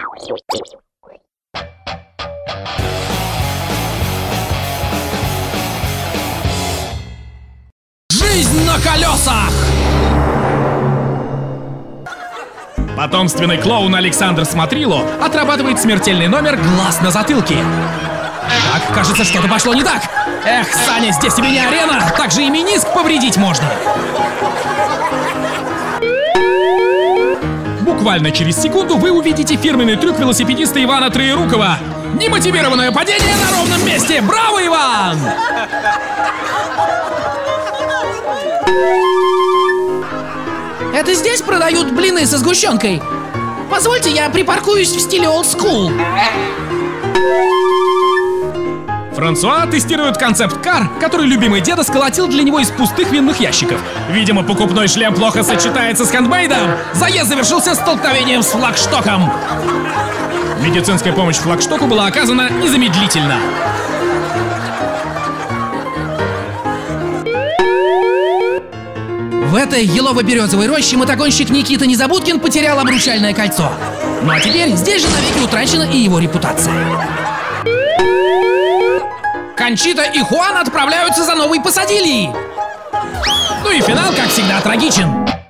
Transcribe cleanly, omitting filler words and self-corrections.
Жизнь на колесах! Потомственный клоун Александр Смотрило отрабатывает смертельный номер «Глаз на затылке». Так, кажется, что-то пошло не так. Эх, Саня, здесь тебе не арена, так же и мениск повредить можно. Буквально через секунду вы увидите фирменный трюк велосипедиста Ивана Троерукова. Немотивированное падение на ровном месте. Браво, Иван! Это здесь продают блины со сгущенкой? Позвольте, я припаркуюсь в стиле old school. Франсуа тестирует концепт-кар, который любимый деда сколотил для него из пустых винных ящиков. Видимо, покупной шлем плохо сочетается с хендмейдом. Заезд завершился столкновением с флагштоком. Медицинская помощь флагштоку была оказана незамедлительно. В этой елово-березовой роще мотогонщик Никита Незабудкин потерял обручальное кольцо. Ну а теперь здесь же навеки утрачена и его репутация. Кончита и Хуан отправляются за новой пассадильей. Ну и финал, как всегда, трагичен.